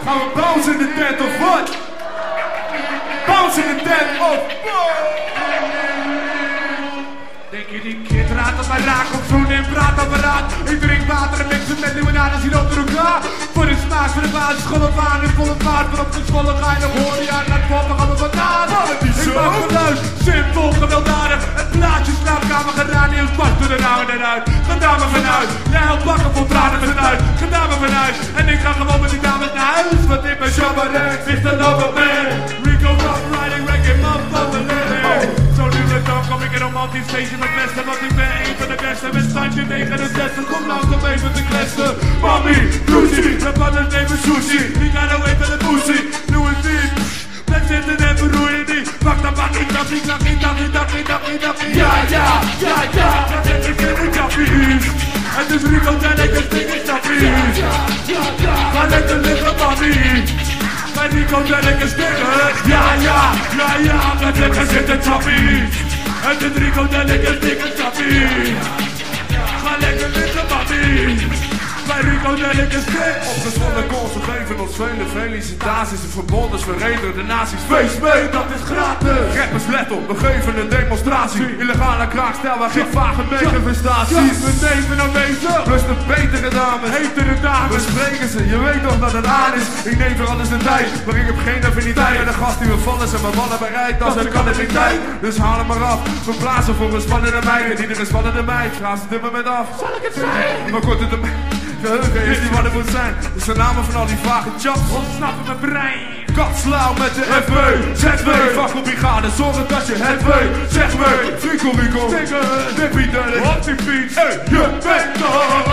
Gaan we bounce in de tent of wat? Bounce in de tent of what? Denk je die kid raad op mijn raak op zo'n impraatapparaat? Ik drink water en mix het met limonade, zie op elkaar. Voor de smaak van de basis, school op aan in volle vaart. Van op de scholen ga je nog horen, ja, naar het poppen gaan we vandaan. Ik maak geluid, simpel, gewelddadig. Het plaatje, slaapkamer, geraniums, past door de naam en eruit. Gedaan me vanuit, jij helpt bakken vol tranen vanuit. Gedaan me vanuit, en ik ga gewoon met die dames naar huis. Want ik ben Shabaret, ligt er nog op me. Rico Rock Riding, reggae, motherfucker, zo nu en dan kom ik in een multi-station met beste, want ik ben een van de beste. Met standje 69, kom langs om even te kletsen. Mami, Lucy, we pannen nemen sushi. We gaan nou even de pussy, doe het niet. Blijf zitten en beroer je niet. Pak dan pak ik dat, ik dacht, ja, ja, ja, ja. Dat heb ik in de kappies. Het is Rico en ik is ding in stappies. Ga lekker liggen, mami. Bij Rico en ik is dingen. Ja, ja, ja, ja. Met lekker zitten tappies. Het is Rico en ik is ding in stappies. Ga lekker liggen, mami. Bij Rico en ik is dik. Opgezwonnen goals, we geven ons vele felicitaties. De verbonden verenigden de nazi's. Feest mee, dat is gratis. Rappers, let op, we geven een demonstratie. Illegale kraakstijl, waar geen vage manifestaties. We nemen aanwezig, plus de betere dames. Hetere dames, we spreken ze, je weet toch dat het aan is. Ik neem voor alles de tijd, maar ik heb geen affiniteit. Met de gast die we vallen zijn mijn mannen bereid. Als het kan heb ik tijd, dus haal hem maar af. We blazen voor een spannende meid. En iedere spannende meid, gaan ze dit moment af. Zal ik het zijn? Maar kort het geheugen is niet wat het moet zijn. Dus de namen van al die vage chaps ontsnappen mijn brein. Katslauw met de FW, ZW, vakkelbrigade, zorgen dat je het weet. Zeg me, Rico, zingen, Dippie Dully, op die fiets, hey, je bent er.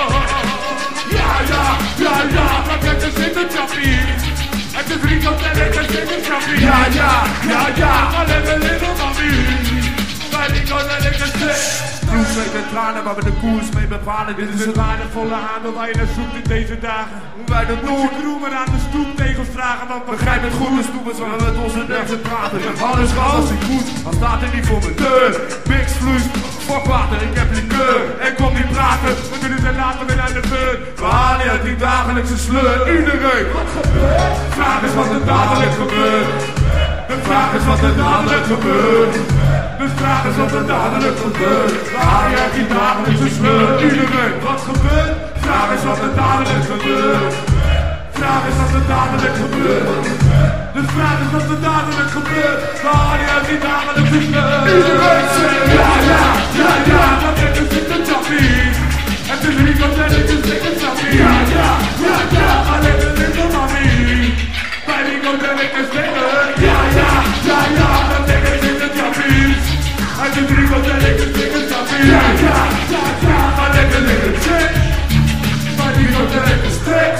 Ja, ja, ja, ja, maar het is in de chappies. Het is Rico en ik is in de chappies. Ja, ja, ja, ja, maar lekker little mami. Bij Rico en ik is dik. Bloed, zweet en tranen waar we de koers mee bepalen. Dit is het waardevolle aandeel waar je naar zoekt in deze dagen. Hoe wij dat doen, roemen aan de stoeptegels vragen. Want begrijp het goed, de stoepers waar we met onze nerven praten. Alles gaat als ik moet, dan staat er niet voor mijn deur. Mix, vloes, fokwater, ik heb likeur. En kom niet praten, we kunnen ze later weer uit de beurt. We halen je uit die dagelijkse sleur. Iedereen, wat gebeurt? De vraag is wat er dadelijk gebeurt. De vraag is wat er dadelijk gebeurt. De vraag is wat er dadelijk gebeurt. Waar je die dagelijkse sleur? Iedereen, wat gebeurt? Vraag is wat er dadelijk gebeurt. Vraag is wat er dadelijk gebeurt. De vraag is wat er dadelijk gebeurt. Waar je die dagelijkse sleur? Iedereen zegt ja, ja, ja, ja. Want dit is in de chappies. Het is Rico en ik is in de chappies. Ja, ja, ja, ja. Alleen de little mami. Bij Rico en ik is dingen. Ja, ja, ja, ja. Want dit is in de chappies. Het is Rico en ik is in de chappies. Ja, ja, ja, ja. Maar lekker liggen chick. Bij Rico en ik is dik.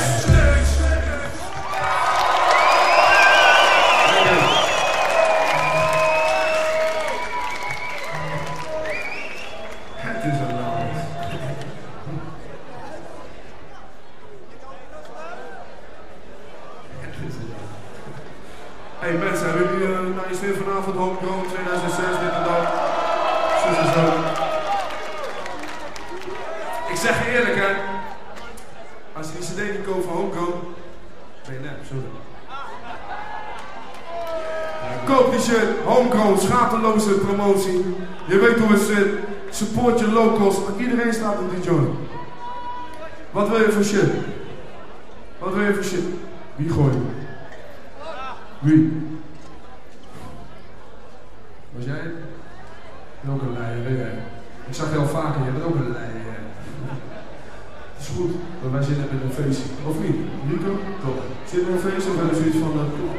Hey mensen, hebben jullie is weer vanavond Homegrown 2006, dit en dat. Zus en zo. Ik zeg je eerlijk hè, als je die cd niet koopt van Homegrown, ben je nep, sorry. Koop die shit, Homegrown, schaamteloze promotie. Je weet hoe het zit, support je locals, want iedereen staat op die joint. Wat wil je voor shit? Wat wil je voor shit? Wie gooit? Wie? Was jij? Je bent ook een leier, weet jij. Ik zag je al vaker, jij bent ook een leier. Het is goed, want wij zitten met een feestje. Of niet? Nico? Toch? Zit er een feestje of wel zoiets van...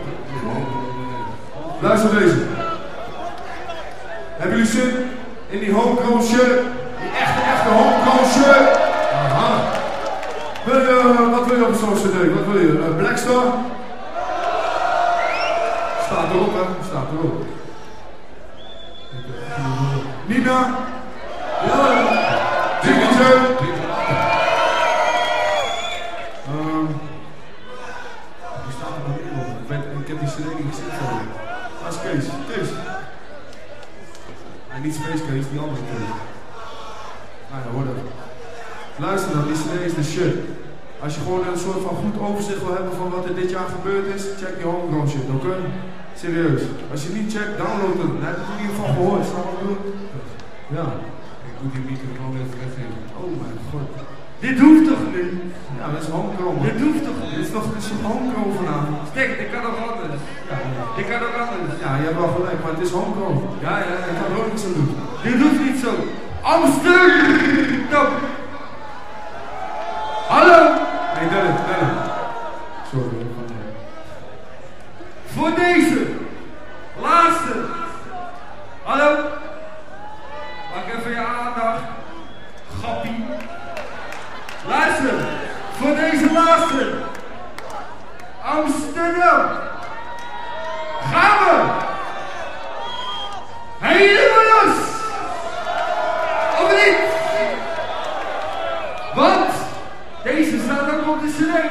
Luister deze. Hebben jullie zin in die Homegrown shirt? Die echte Homegrown shirt? Aha. Wat wil je op zo'n cd? Wat wil je? Blackstar? Staat erop hè, staat erop. Nina? Ja? Dingetje? Die staat er nog niet op. Ik heb die cd niet gezien van je. Dat is Kees. Kees. En niet Space Kees, die andere Kees. Nou ja, hoor dat. Luister dan, die cd is de shit. Als je gewoon een soort van goed overzicht wil hebben van wat er dit jaar gebeurd is, check je homegrown shit, oké? Serieus. Als je niet checkt, download het. Dan heb je het in ieder geval gehoord. Snap wat ik bedoel? Ja. Ik moet die microfoon even weggeven. Oh mijn god. Dit hoeft toch niet? Ja, dat is homegrown. Dit hoeft toch niet? Dit is toch homegrown vanavond? Stek, dit kan ook anders. Ja, Dit kan ook anders. ja, je hebt wel gelijk, maar het is homegrown. Ja, Ik kan er ook niks aan doen. Dit hoeft niet zo. Amsterdam! Hallo! Nee, Dylan. Sorry. Voor deze laatste. Hallo? Maak even je aandacht. Gappie. Luister. Voor deze laatste. Amsterdam. Gaan we. Helemaal los. Of niet? Want deze staat ook op de CD.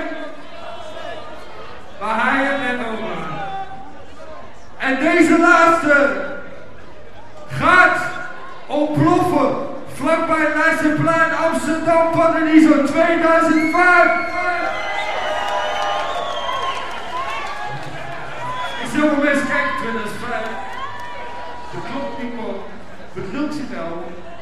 Waar hij het net over had. En deze laatste gaat ontploffen vlakbij Leidseplein Amsterdam Paradiso 2005. Ik zal maar eens kijken, 2005. Dat klopt niet, man. Bedrukt zit wel.